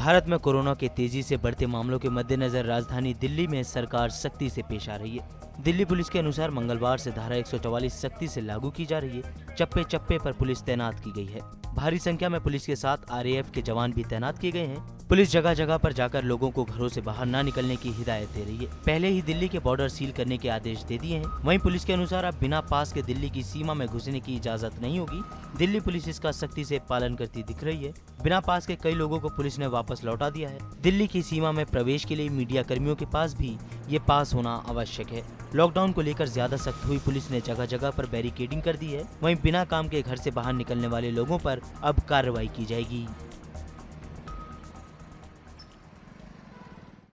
भारत में कोरोना के तेजी से बढ़ते मामलों के मद्देनजर राजधानी दिल्ली में सरकार सख्ती से पेश आ रही है। दिल्ली पुलिस के अनुसार मंगलवार से धारा 144 सख्ती से लागू की जा रही है। चप्पे चप्पे पर पुलिस तैनात की गई है। भारी संख्या में पुलिस के साथ आरएएफ के जवान भी तैनात किए गए हैं। पुलिस जगह जगह पर जाकर लोगों को घरों से बाहर न निकलने की हिदायत दे रही है। पहले ही दिल्ली के बॉर्डर सील करने के आदेश दे दिए हैं। वहीं पुलिस के अनुसार अब बिना पास के दिल्ली की सीमा में घुसने की इजाजत नहीं होगी। दिल्ली पुलिस इसका सख्ती से पालन करती दिख रही है। बिना पास के कई लोगों को पुलिस ने वापस लौटा दिया है। दिल्ली की सीमा में प्रवेश के लिए मीडिया कर्मियों के पास भी ये पास होना आवश्यक है। लॉकडाउन को लेकर ज्यादा सख्त हुई पुलिस ने जगह जगह पर बैरिकेडिंग कर दी है। वहीं बिना काम के घर से बाहर निकलने वाले लोगों पर अब कार्रवाई की जाएगी।